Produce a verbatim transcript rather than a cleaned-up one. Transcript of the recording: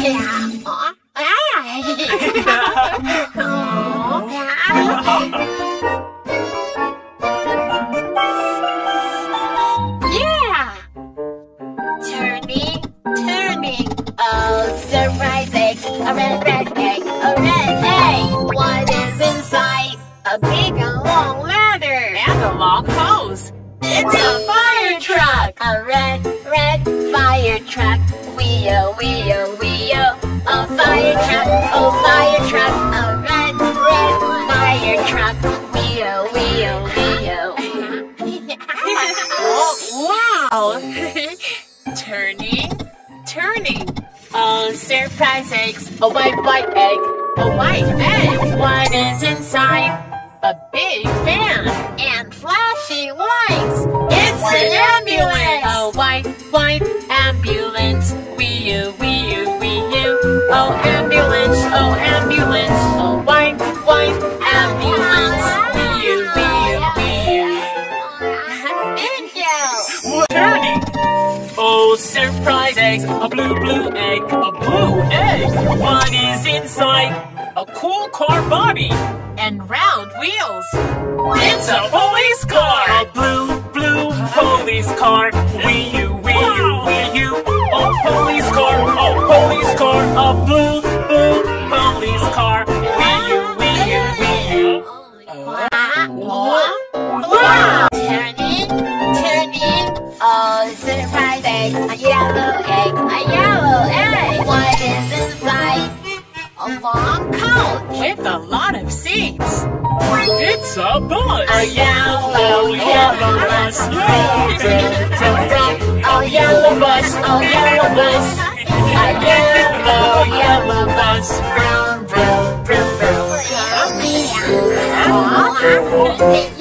Yeah! Turning, turning. Oh, surprise egg. A red, red egg. A red egg. What is inside? A big and long ladder. And a long hose. It's a fire truck. A red, red fire truck. Wheel, wheel, wheel. A fire truck. Oh, fire truck. A red, red fire truck. Wheel, wheel, wheel. Oh, wow! Turning, turning. Oh, surprise eggs. A white, white egg. A white egg. What is inside? A big fan. And flashing lights. It's an ambulance. A white, white ambulance. Wee-oo, wee-oo, wee-oo. Oh, ambulance, oh, ambulance. A white, white ambulance. Wee-oo, wee-oo, wee-oo. Thank you. Turning. Oh, surprise eggs. A blue, blue egg. A blue egg. What is inside? A cool car body. And round wheels. It's a police car. A blue, blue police car. Wee-oo, wee-oo, wee-oo. Oh, police car. Oh, police car. A blue, blue police car. Wee-oo, wee-oo, wee-oo. Wow! Turning, turning. Oh, surprise egg. A yellow egg. A yellow egg. What is inside? A long couch. With a lot of seats. It's a bus. A yellow, yellow bus. Vroom, vroom, vroom, vroom. Oh, yellow bus. Oh, yellow bus. A yellow, yellow bus. Vroom, vroom, vroom, vroom.